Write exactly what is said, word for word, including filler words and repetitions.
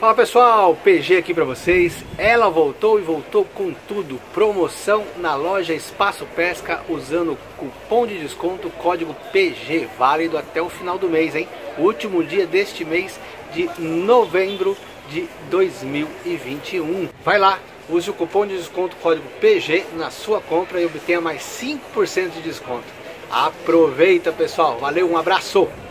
Fala pessoal, P G aqui pra vocês. Ela voltou e voltou com tudo. Promoção na loja Espaço Pesca usando cupom de desconto, código P G, válido até o final do mês, hein? Último dia deste mês de novembro de dois mil e vinte e um. Vai lá, use o cupom de desconto, código P G na sua compra e obtenha mais cinco por cento de desconto. Aproveita pessoal, valeu, um abraço!